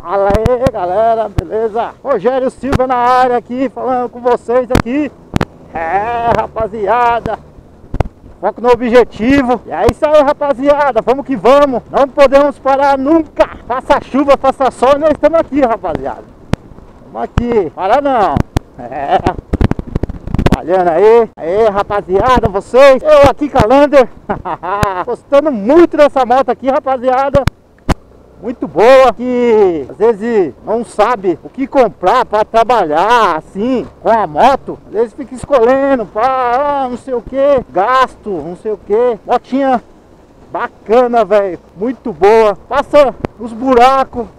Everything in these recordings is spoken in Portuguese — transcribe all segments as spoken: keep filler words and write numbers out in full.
Fala aí galera, beleza? Rogério Silva na área aqui, falando com vocês aqui. É rapaziada, foco no objetivo. E é isso aí rapaziada, vamos que vamos. Não podemos parar nunca. Faça chuva, faça sol, nós estamos aqui rapaziada. Estamos aqui, para não. É, trabalhando aí. Aí rapaziada, vocês. Eu aqui com a Lander. Gostando muito dessa moto aqui rapaziada. Muito boa, que às vezes não sabe o que comprar para trabalhar assim com a moto. Às vezes fica escolhendo para ah, não sei o que, gasto, não sei o que. Motinha bacana, velho, muito boa. Passa os buracos,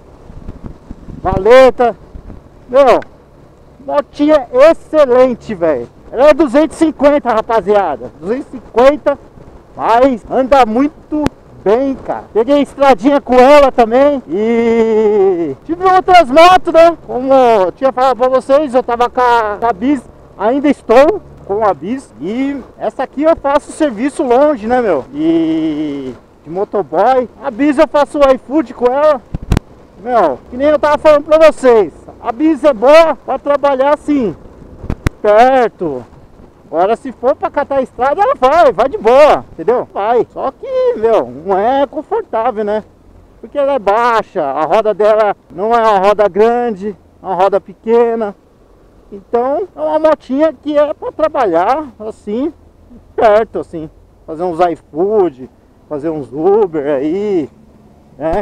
valeta. Meu, motinha excelente, velho. Ela é duzentos e cinquenta, rapaziada. duzentos e cinquenta, mas anda muito bem, cara. Peguei estradinha com ela também. E tive outras motos, né? Como eu tinha falado pra vocês, eu tava com a, com a Bis. Ainda estou com a Bis. E essa aqui eu faço serviço longe, né, meu? E de motoboy. A Bis eu faço o iFood com ela. Meu, que nem eu tava falando pra vocês, a Bis é boa pra trabalhar assim, perto. Agora se for pra catar a estrada, ela vai, vai de boa, entendeu? Vai. Só que, meu, não é confortável, né? Porque ela é baixa, a roda dela não é uma roda grande, é uma roda pequena. Então é uma motinha que é pra trabalhar assim, perto, assim. Fazer uns iFood, fazer uns Uber aí, né?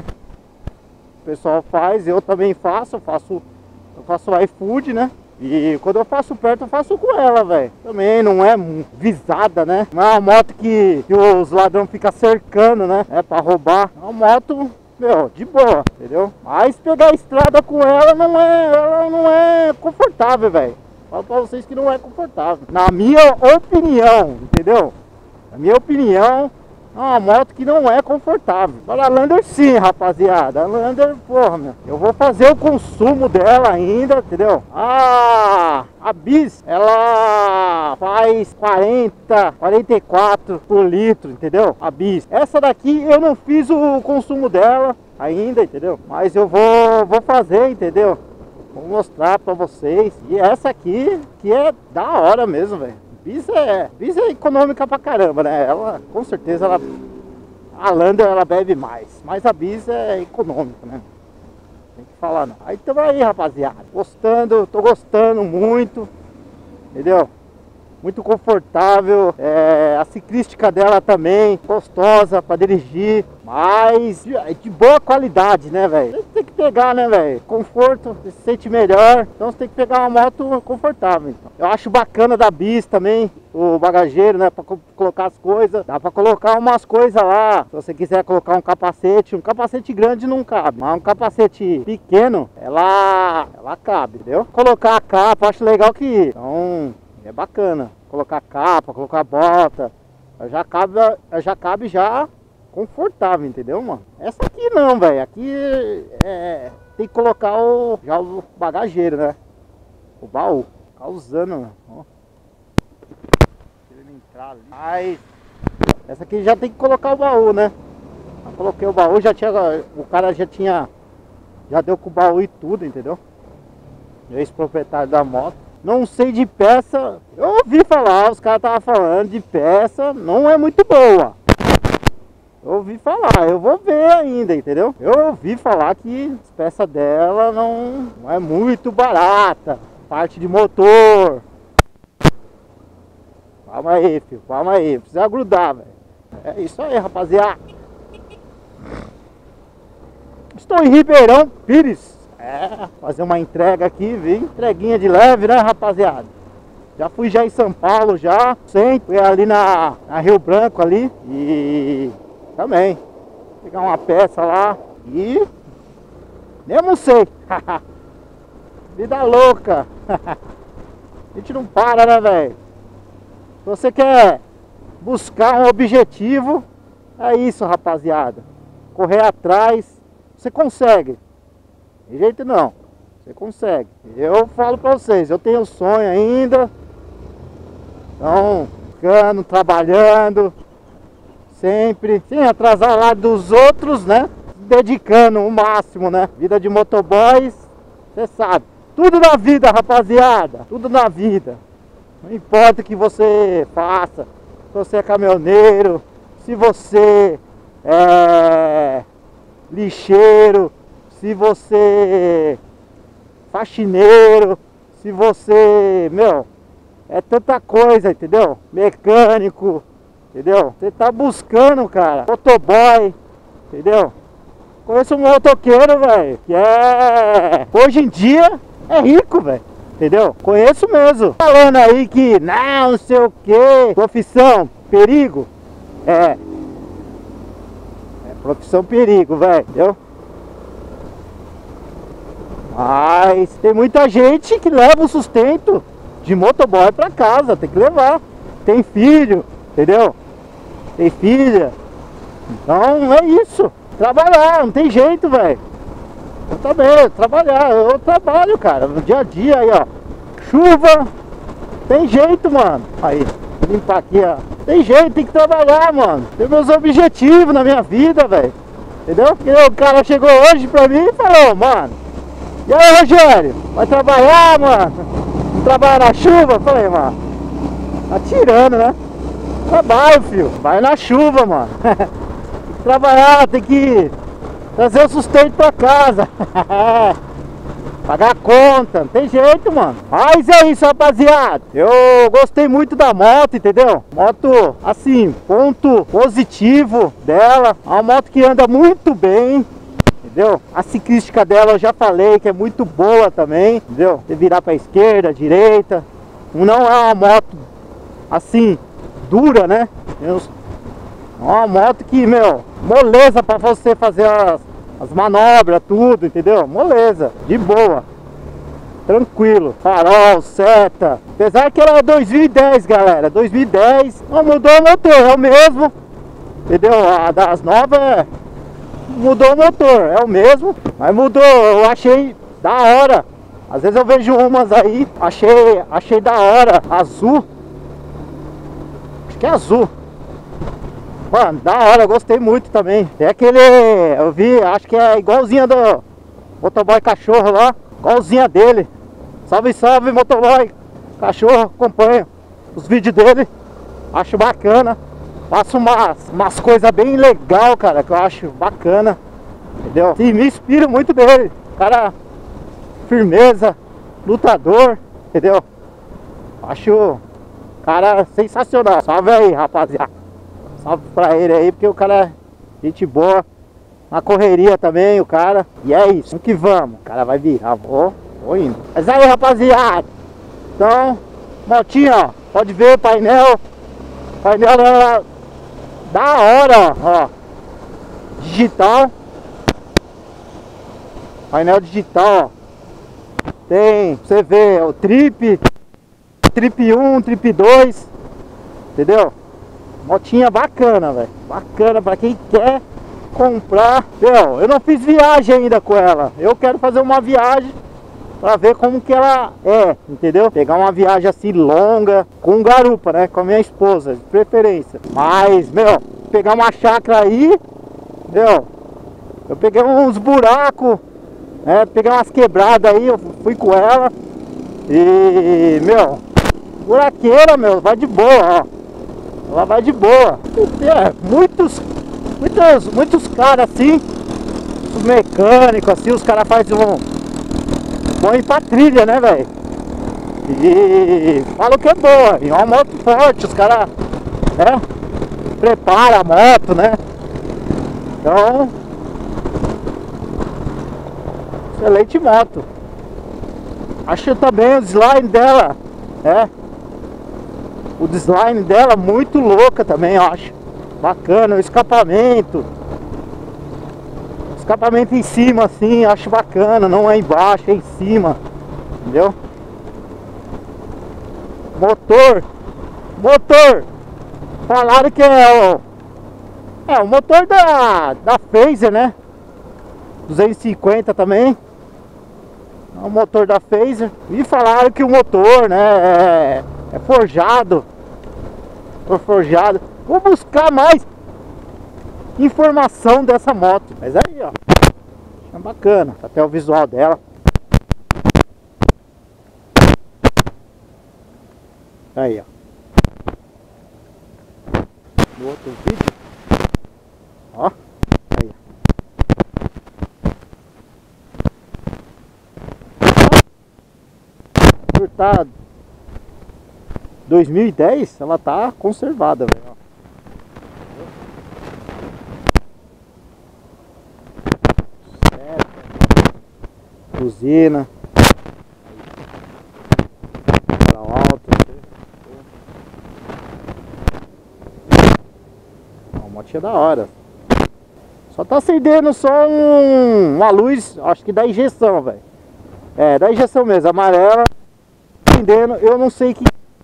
O pessoal faz, eu também faço, eu faço, eu faço iFood, né? E quando eu faço perto, eu faço com ela, velho. Também não é visada, né? Não é uma moto que, que os ladrões ficam cercando, né? É pra roubar. É uma moto, meu, de boa, entendeu? Mas pegar a estrada com ela não é, ela não é confortável, velho. Falo pra vocês que não é confortável. Na minha opinião, entendeu? Na minha opinião, é uma moto que não é confortável. Agora a Lander sim, rapaziada. A Lander, porra, meu, eu vou fazer o consumo dela ainda, entendeu? Ah, a Bis, ela faz quarenta, quarenta e quatro por litro, entendeu? A Bis. Essa daqui eu não fiz o consumo dela ainda, entendeu? Mas eu vou, vou fazer, entendeu? Vou mostrar pra vocês. E essa aqui, que é da hora mesmo, velho. Bis é, Bis é econômica pra caramba, né? Ela, com certeza, ela, a Lander, ela bebe mais. Mas a Bis é econômica, né? Tem que falar não. Aí tamo aí, rapaziada. Gostando, tô gostando muito. Entendeu? Muito confortável. É, a ciclística dela também, gostosa pra dirigir. Mas de, de boa qualidade, né, velho? Você tem que pegar, né, velho? Conforto, você se sente melhor. Então você tem que pegar uma moto confortável. Então. Eu acho bacana da Bis também, o bagageiro, né? Pra colocar as coisas. Dá pra colocar umas coisas lá. Se você quiser colocar um capacete, um capacete grande não cabe. Mas um capacete pequeno, ela, ela cabe, entendeu? Colocar a capa, acho legal que... Então... é bacana, colocar capa, colocar bota, já cabe, já cabe já confortável, entendeu, mano? Essa aqui não, velho, aqui é, tem que colocar o, já o bagageiro, né? O baú, tá usando, mano. Ó. Ele entrar ali. Mas essa aqui já tem que colocar o baú, né? Eu coloquei o baú, já tinha, o cara já tinha, já deu com o baú e tudo, entendeu? Ex-proprietário da moto. Não sei de peça, eu ouvi falar, os caras estavam falando de peça, não é muito boa. Eu ouvi falar, eu vou ver ainda, entendeu? Eu ouvi falar que as peças dela não, não é muito barata, parte de motor. Calma aí, filho, calma aí, precisa grudar, velho. É isso aí, rapaziada. Estou em Ribeirão Pires. É, fazer uma entrega aqui, viu? Entreguinha de leve, né, rapaziada? Já fui já em São Paulo, já. Sempre, fui ali na, na Rio Branco ali. E também. Pegar uma peça lá. E nem almocei. Vida louca. A gente não para, né, velho? Se você quer buscar um objetivo, é isso, rapaziada. Correr atrás, você consegue. De jeito não, você consegue. Eu falo pra vocês, eu tenho sonho ainda. Então, ficando, trabalhando, sempre, sem atrasar lá dos outros, né? dedicando o máximo, né? Vida de motoboys, você sabe. Tudo na vida, rapaziada. Tudo na vida. Não importa o que você faça. Se você é caminhoneiro, se você é lixeiro, se você é faxineiro, se você, meu, é tanta coisa, entendeu? Mecânico, entendeu? Você tá buscando, cara, motoboy, entendeu? Conheço um motoqueiro, velho, que é... hoje em dia é rico, velho, entendeu? Conheço mesmo. Falando aí que não, não sei o que, profissão, perigo, é... é profissão perigo, velho, entendeu? Mas tem muita gente que leva o sustento de motoboy pra casa, tem que levar. Tem filho, entendeu? Tem filha. Então é isso. Trabalhar, não tem jeito, velho. Eu também, trabalhar, eu trabalho, cara, no dia a dia aí, ó. Chuva, tem jeito, mano. Aí, vou limpar aqui, ó. Tem jeito, tem que trabalhar, mano. Tem meus objetivos na minha vida, velho. Entendeu? Porque o cara chegou hoje pra mim e falou, mano, e aí, Rogério, vai trabalhar, mano? Não trabalha na chuva? Falei, mano, tá tirando, né? Trabalho, filho, vai na chuva, mano. Tem que trabalhar, tem que trazer o sustento pra casa. Pagar a conta, não tem jeito, mano. Mas é isso, rapaziada. Eu gostei muito da moto, entendeu? Moto, assim, ponto positivo dela. É uma moto que anda muito bem, entendeu? A ciclística dela eu já falei que é muito boa também, entendeu? Você virar pra esquerda, direita. Não é uma moto, assim, dura, né? É uma moto que, meu, moleza pra você fazer as... as manobras, tudo, entendeu? Moleza, de boa, tranquilo. Farol, seta. Apesar que ela é dois mil e dez, galera, dois mil e dez. Não mudou o motor, é o mesmo, entendeu? A das novas é... mudou o motor, é o mesmo, mas mudou. Eu achei da hora. Às vezes eu vejo umas aí, achei, achei da hora. Azul, acho que é azul. Mano, da hora, eu gostei muito também. Tem aquele, eu vi, acho que é igualzinha do motoboy cachorro lá, igualzinha dele. Salve, salve, motoboy cachorro, acompanho os vídeos dele, acho bacana. Faço umas, umas coisas bem legal, cara, que eu acho bacana, entendeu? E me inspiro muito dele, cara, firmeza, lutador, entendeu? Acho cara sensacional. Salve aí, rapaziada. Salve pra ele aí, porque o cara é gente boa. Na correria também, o cara. E é isso, vamos que vamos. O cara vai virar, vou, vou indo. Mas aí, rapaziada. Então, motinha, ó. Pode ver, painel. Painel é da hora, ó. Digital. Painel digital, ó. Tem, você vê, o trip. Trip um, trip dois. Entendeu? Motinha bacana, velho. Bacana pra quem quer comprar. Meu, eu não fiz viagem ainda com ela. Eu quero fazer uma viagem pra ver como que ela é, entendeu? Pegar uma viagem assim longa, com garupa, né? Com a minha esposa, de preferência. Mas, meu, pegar uma chácara aí, meu, eu peguei uns buracos, né? Peguei umas quebradas aí, eu fui com ela. E, meu, buraqueira, meu, vai de boa, ó. Ela vai de boa. É, muitos, muitos, muitos caras assim, os mecânicos assim, os caras fazem um... vão ir pra trilha, né, velho? E falam que é boa, e é uma moto forte, os caras, né, preparam a moto, né? Então, excelente moto. Acho também o design dela, é. O design dela muito louca também, eu acho. Bacana, o escapamento. Escapamento em cima assim, acho bacana. Não é embaixo, é em cima. Entendeu? Motor. Motor. Falaram que é o... É, o motor da, da Fazer, né? duzentos e cinquenta também. É o motor da Fazer. E falaram que o motor, né? É... é forjado. Foi forjado. Vou buscar mais informação dessa moto. Mas aí, ó, é bacana, até o visual dela. Aí, ó. No outro vídeo, ó, aí. Por tá dois mil e dez, ela tá conservada, velho. Buzina. A moto é da hora. Só tá acendendo só um, uma luz, acho que da injeção, velho. É, da injeção mesmo, amarela. Acendendo, eu não sei que.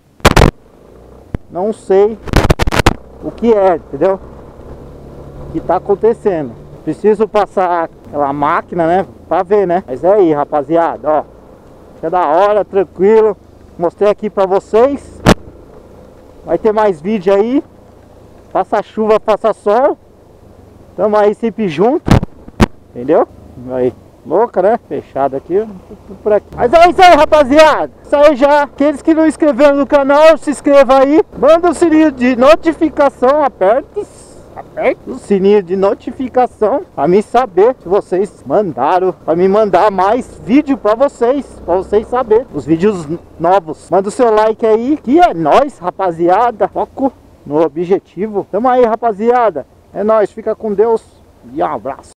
Não sei o que é, entendeu? O que tá acontecendo. Preciso passar aquela máquina, né? Pra ver, né? Mas é aí, rapaziada, ó. É da hora, tranquilo. Mostrei aqui pra vocês. Vai ter mais vídeo aí. Passa chuva, passa sol. Tamo aí sempre junto. Entendeu? Aí, louca, né? Fechado aqui, tudo por aqui. Mas é isso aí, rapaziada. Isso aí já. Aqueles que não inscreveram no canal, se inscreva aí. Manda o sininho de notificação, aperte. Aperte o sininho de notificação para mim saber se vocês mandaram, para me mandar mais vídeo para vocês, para vocês saber os vídeos novos. Manda o seu like aí, que é nóis, rapaziada. Foco no objetivo. Tamo aí, rapaziada. É nóis, fica com Deus e um abraço.